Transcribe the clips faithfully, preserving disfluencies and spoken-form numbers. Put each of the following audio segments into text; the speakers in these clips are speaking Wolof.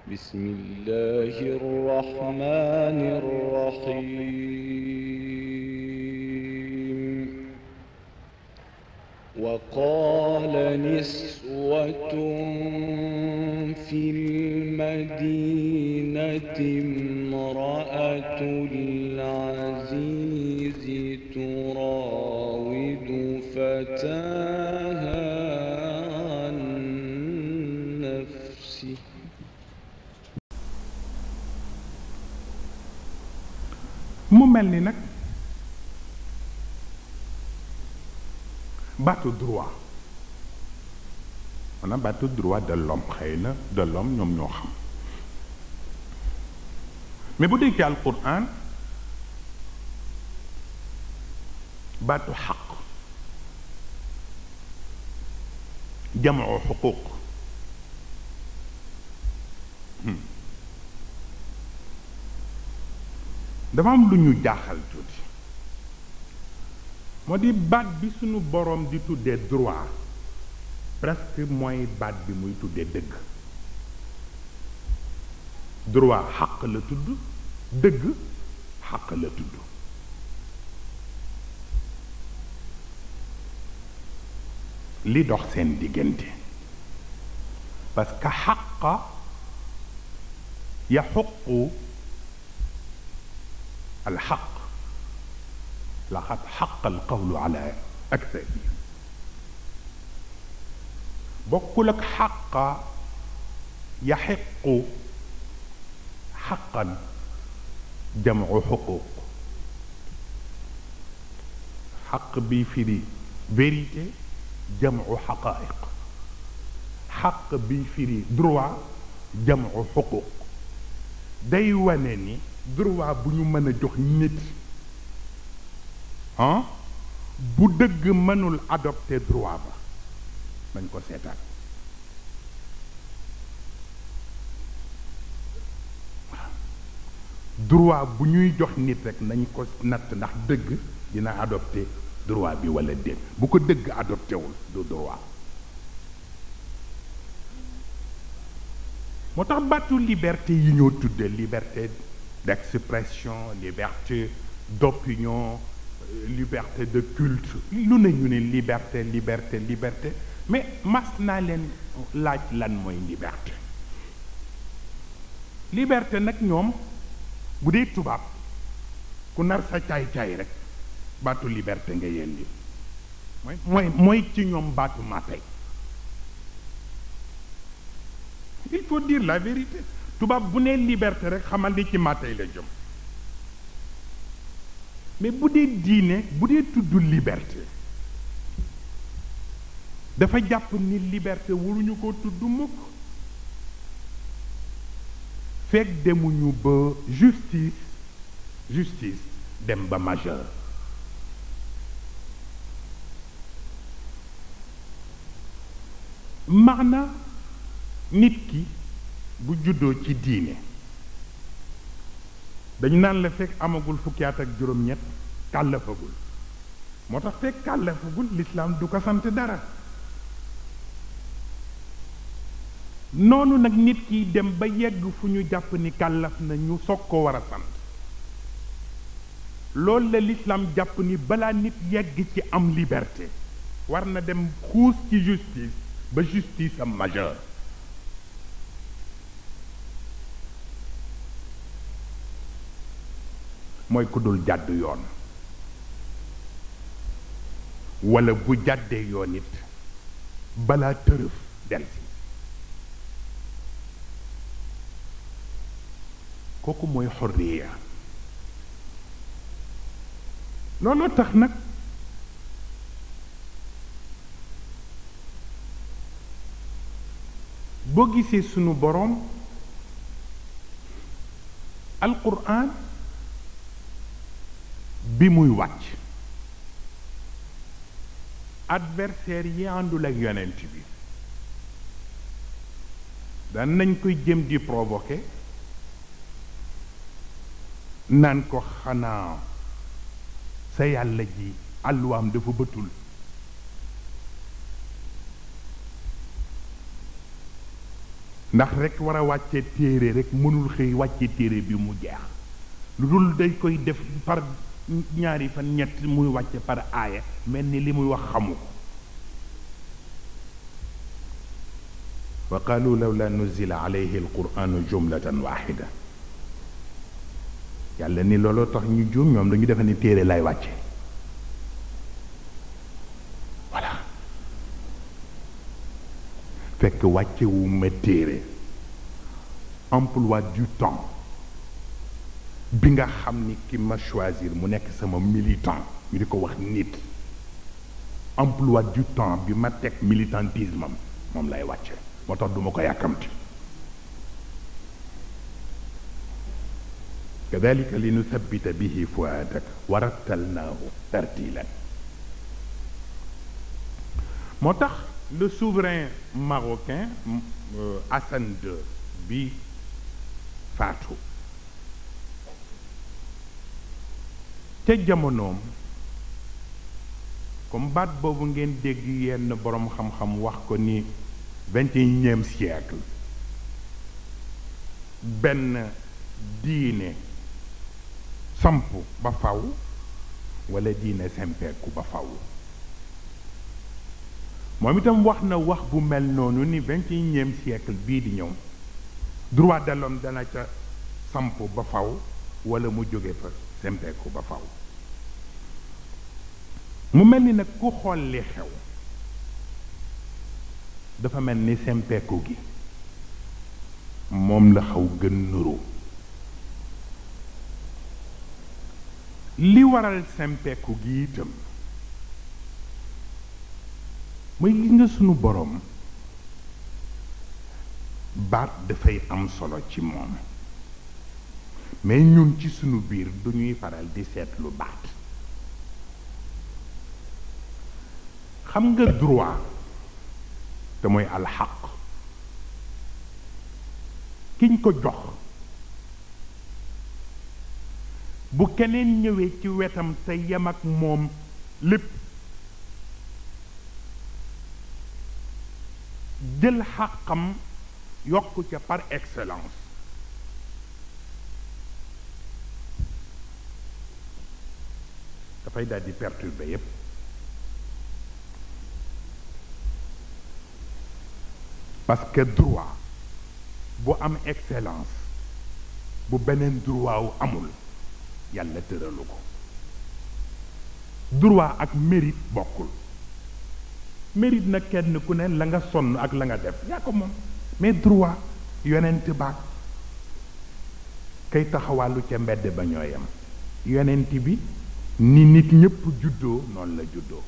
بسم الله الرحمن الرحيم وقال نسوة في المدينة امرأة العزيز تراود فتاها عن نفسه mu mel ni nag baatu droit maanaam baatu droit de l'homme xëy na de l'homme ñoom ñoo xam mais bu dee ci alquran baatu xaq jamoo xuquq dafa am lu ñu jaaxal tuuti moo di baat bi sunu boroom di tuddee droit presque mooy baat bi muy tuddee dëgg droit xaq la tudd dëgg xaq la tudd li dox seen diggante parce que xaqa yaxuqu الحق لقد حق القول على أكثرهم بقولك حق يحق حقا جمع حقوق حق بيفري vérité جمع حقائق حق بيفري droit جمع حقوق day wane ni droit bu ñu mën a jox nit ah bu dëgg mënul adopter droit ba nañ ko seetaan droit bu ñuy jox nit rek nañ ko natt ndax dëgg dina adopter droit bi walla déet bu ko dëgg adopté wul du droit moo tax baatu liberté yi ñoo tudde liberté d'expression liberté d'opinion liberté de culte lu ne ñu ne liberté liberté liberté mais mas naa leen laaj lan mooy liberté liberté nag ñoom bu dee tubaab ku nar sa caay-caay rek baatu liberté nga yendi mooy mooy mooy ci ñoom baatu matay il faut dire la vérité tubaab bu nee liberté rek xamal ni ci matay la jëm mais bu dee diine bu dee tudd liberté dafa jàpp ni liberté waruñu ko tudd mukk fekk demuñu ba justice justice dem ba majeur maana nit ki bu juddoo ci diine dañu naan la fekk amagul fukki at ak juróom-ñett kàllafagul moo tax fekk kàllafagul l'islam du ko sant dara noonu nag nit kiy dem ba yegg fu ñu jàpp ni kàllaf na ñu soog ko war a sant loolu la l'islam jàpp ni balaa nit yegg ci am liberté war na dem xuus ci justice ba justice am majeur mooy ku dul jàdd yoon walla bu jàddee yoon it balaa tërëf delsi kooku mooy xorriya looloo tax nag boo gisee sunu boroom alquran bi muy wàcc adversaire yi àndul ak yonent bi daan nañ koy jëm di provoquer naan ko xanaa sa yàlla ji àlluwaam dafa bëtul ndax rek war a wàcce téere rek mënul xëy wàcce téere bi mu jeex lu dul day koy def par ñaari fan ñett muy wàcce par aaya mel ni li muy wax xamu ko wa qalu lawla nuzila alayhi alquranu jumlatan waxida yàlla ni looloo tax ñu juum ñoom dañu defe ni téere lay wàcce voilà fekk wàcce wu ma téere emploi du temps bi nga xam ni ki ma choisir mu nekk sama militant ñu di ko wax nit emploi du temps bi ma teg militantisme am moom lay wàcce moo tax duma ko yàkkamti kadalika li nuthabbita bihi fuadak wa rattalnaahu tartilan moo tax le souverain marocain Hassan deux bi faatu ca jamonoom comme baat boobu ngeen dégg yenn boroom xam-xam wax ko ni vingt et unième siècle benn diine samp ba faw walla diine sempeeku ba faw moom itam wax na wax bu mel noonu ni vingt et unième siècle bii di ñëw droit de l'homme dana ca samp ba faw walla mu jóge fa sempeeku ba faw mu mel ni nag ku xool li xew dafa mel ni sempeeku gi moom la xaw gën nuru li waral sempeeku gi itam mooy gis nga sunu boroom baat dafay am solo ci moom mais ñun ci sunu biir du ñuy faral di seetlu baat xam nga droit te mooy alxaq kiñ ko jox bu keneen ñëwee ci wetam te yem ak moom lépp jël xaqam yokk ca par excellence dafay daal di perturber yépp parce que droit bu am excellence bu beneen droit wu amul yàlla tëralu ko droit ak mérite bokkul mérite nag kenn ku ne la nga sonn ak la nga def yaa ko moom mais droit yonent baag kay taxawàllu ca mbedd ba ñooyam yonent bi ni nit ñépp juddoo noonu la juddoo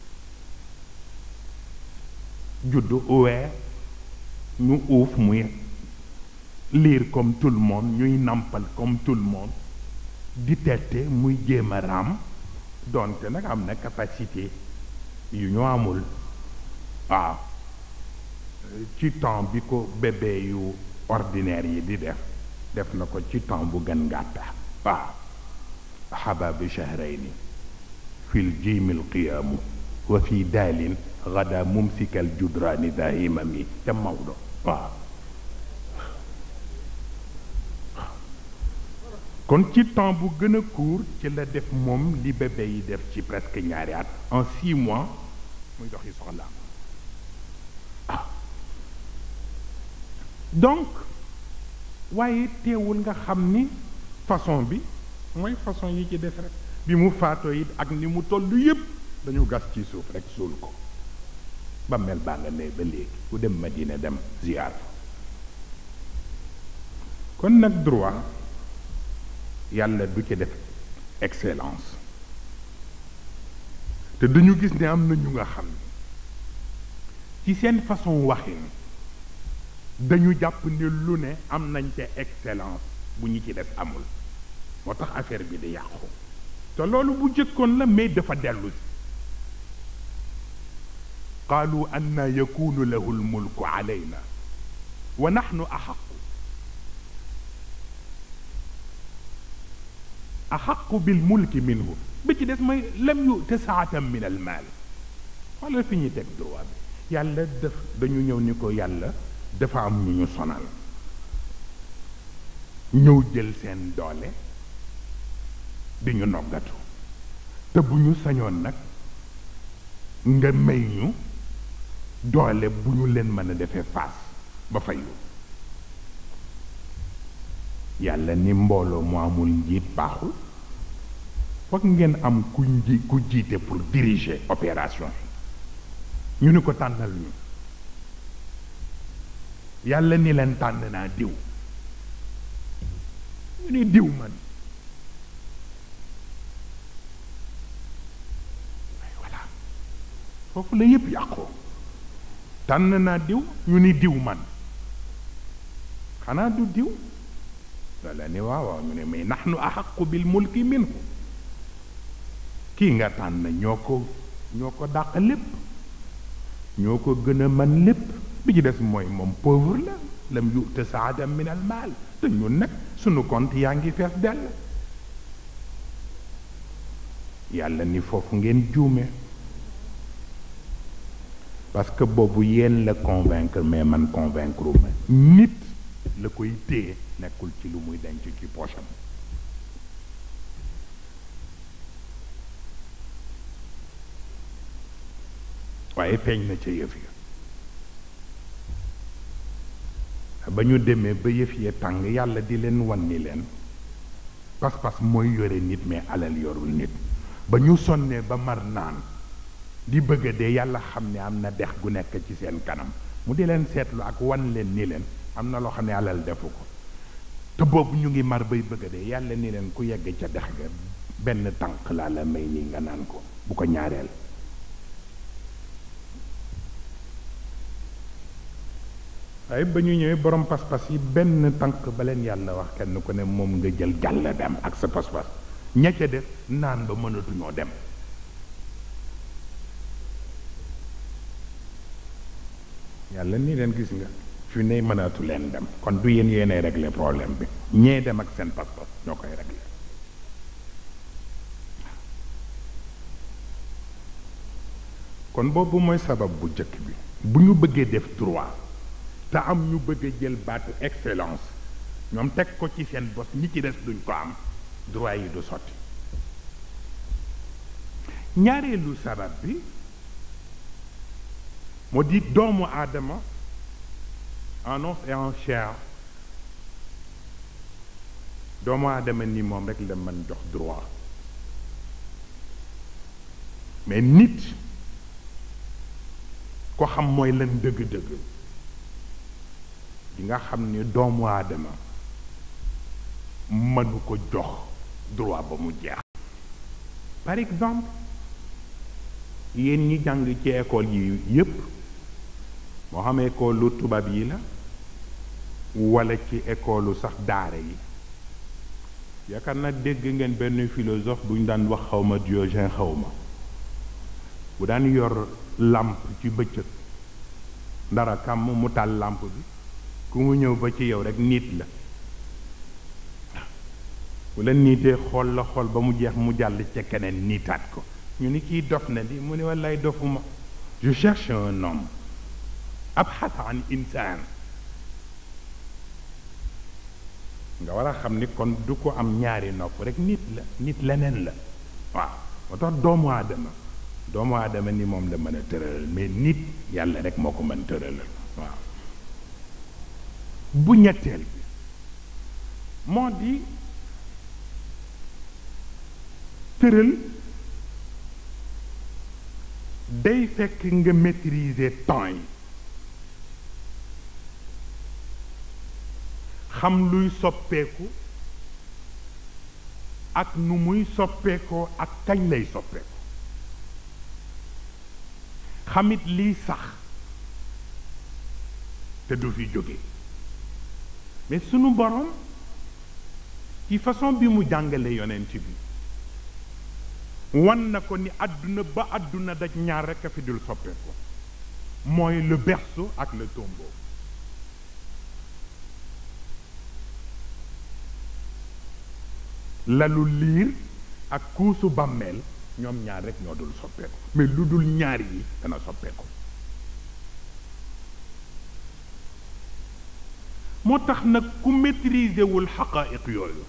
juddu uwee ñu uuf muy lire comme tout le monde ñuy nampal comme tout le monde di tette muy jéem a raam doonte nag am na capacité yu ñu amul waaw ci temps bi ko bébé yu ordinaire yi di def def na ko ci temps bu gën gàtta waaw xababi shahrayni fil jimil qiyaamu wa fi daalin gada mumsikal judraani daimami te Maodo waaw kon ci temps bu gën a court ci la def moom li bébé yi def ci presque ñaari at en six mois muy dox yi soxlaam ah donc waaye teewul nga xam ni façon bi mooy façon yi ci def rek bi mu faatoo it ak ni mu toll yépp dañu gas ci suuf rek suul ko ba mel baa nga ne ba léegi ku dem Madina dem ziyaar kon nag droit yàlla du ci def excellence te dañu gis ne am na ñu nga xam ci seen façon waxin dañu jàpp ne lu ne am nañ ca excellence bu ñu ci def amul moo tax affaire bi di yàqu te loolu bu jëkkoon la mais dafa dellu si qaalu anna yakunu lahu lmulku alayna wa nahnu axaqu axaqu bilmulki minhu bi ci des mooy lam yu'ta saatan min almaal xoolal fi ñuy teg droit bi yàlla def dañu ñëw ni ko yàlla dafa am ñu ñu sonal ñëw jël seen doole di ñu noggatu te bu ñu sañoon nag nga may ñu doole bu ñu leen mën a defee face ba fayu yàlla ni mbooloo mu amul njiit baaxul foog ngeen am ku nji ku jiite pour diriger opération yi ñu ni ko tànnal ñu yàlla ni leen tànn naa diw ñu ni diw man voilà foofu la yépp yàqoo tànn naa diw ñu ni diw man xanaa du diw loola ni waaw waaw ñu ne mais nahnu ahaqu bil mulki minhu kii nga tànn ñoo ko ñoo ko dàq lépp ñoo ko gën a man lépp bi ci des mooy moom pauvre la lam yu'ta sa'atan min al maal te ñun nag sunu compte yaa ngi fees dell yàlla ni foofu ngeen juume parce que boobu yéen la convaincre mais man convaincre ma nit la koy téye nekkul ci lu muy denc ci poche am waaye feeñ na ca yëf ya ba ñu demee ba yëf ya tàng yàlla di leen wan ni leen pas-pas mooy yore nit mais alal yorul nit ba ñu sonnee ba mar naan di bëgg a dee yàlla xam ne am na dex gu nekk ci seen kanam mu di leen seetlu ak wan leen ni leen am na loo xam ne alal defu ko te boobu ñu ngi mar bay bëgg a dee yàlla ni leen ku yegg ca dex ga benn tànk laa la may nii nga naan ko bu ko ñaareel waaye ba ñu ñëwee borom pas-pas yi benn tànk ba leen yàlla wax kenn ku ne moom nga jël jàll dem ak sa pas-pas ña ca def naan ba mënatuñoo dem yàlla ni leen gis nga fi ne mënatu leen dem kon du yéen yéenay régler problème bi ñee dem ak seen pas-pas ñoo koy régler kon boobu mooy sabab bu jëkk bi bu ñu bëggee def droit te am ñu bëgg a jël baatu excellence ñoom teg ko ci seen bos ñi ci des duñ ko am droit yi du sotti ñaareelu sabab bi moo di doomu aadama en os et en chair doomu aadama ni moom rek la mën jox droit mais nit ko xam mooy lan dëgg-dëgg di nga xam ni doomu aadama mënu ko jox droit ba mu jeex par exemple yéen ñi jàng ci école yi yépp moo xam école lu tubaab yi la walla ci école lu sax daara yi yaakaar na dégg ngeen benn philosophe bu ñu daan wax xawma Diogène xawma bu daan yor làmp ci bëccëg ndara kàmm mu taal làmp bi ku mu ñëw ba ci yow rek nit la bu la niitee xool la xool ba mu jeex mu jàll ca keneen niitaat ko ñu ni kii dof na di mu ne wallaay dofuma je cherche un homme abxas an insaan nga war a xam ni kon du ko am ñaari nopp rek nit la nit leneen la waaw moo tax doomu aadama doomu aadama ni moom la mën a tëralal mais nit yàlla rek moo ko mën tëralal waaw bu ñetteel bi moo di tëral day fekk nga maîtriser temps yi xam luy soppeeku ak nu muy soppeekoo ak kañ lay soppeeku xamit liy sax te du fi jóge mais sunu borom ci façon bi mu jàngale yonent bi wan na ko ni àdduna ba àdduna daj ñaar rekk a fi dul soppeeku mooy le berceau ak le tombeau lalu liir ak kuusu bàmmeel ñoom ñaar rekk ñoo dul soppeeku mais lu dul ñaar yi dana soppeeku moo tax nag ku maîtriser wul xaqaayiq yooyu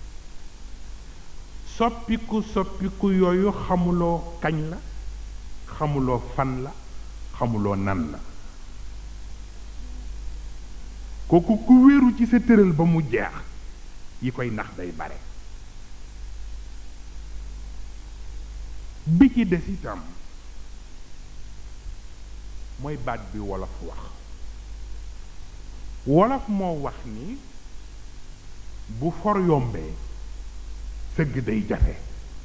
soppiku soppiku yooyu xamuloo kañ la xamuloo fan la xamuloo nan la kooku ku wéeru ci sa tëral ba mu jeex yi koy nax day bare bi ci des itam mooy baat bi wolof wax wolof moo wax ni bu for yombee sëgg day jafe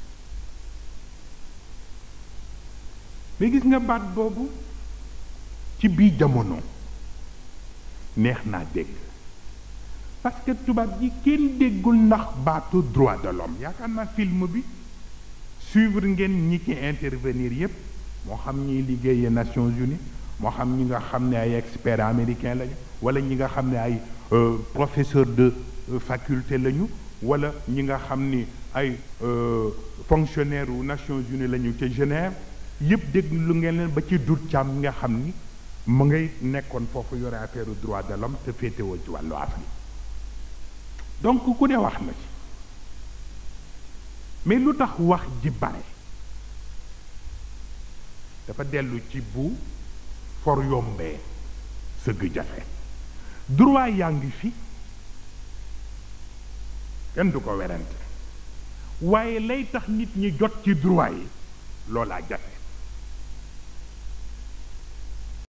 mais gis nga baat boobu ci bii jamono neex naa dégg parce que tubaab yi kenn déggul ndax baatu droit de l'homme yaakaar naa film bi suivre ngeen ñi ci intervenir yépp moo xam ñiy liggéeyee Nations Unies moo xam ñi nga xam ne ay experts américains lañu wala ñi nga xam ne ay professeur de faculté lañu wala ñi nga xam ni ay fonctionnaire u Nations Unies lañu ca Genève yépp dégg lu ngeen leen ba ci dur càmm nga xam ni mu ngay nekkoon foofu yore affaire droit de l'homme te féetewoo ci wàllu Afrique donc ku ne wax na ci mais lu tax wax ji bare dafa dellu ci bu for yombee sëgg jafe droit yaa ngi fi kenn du ko werante waaye lay tax nit ñi jot ci droit yi loolaa jafe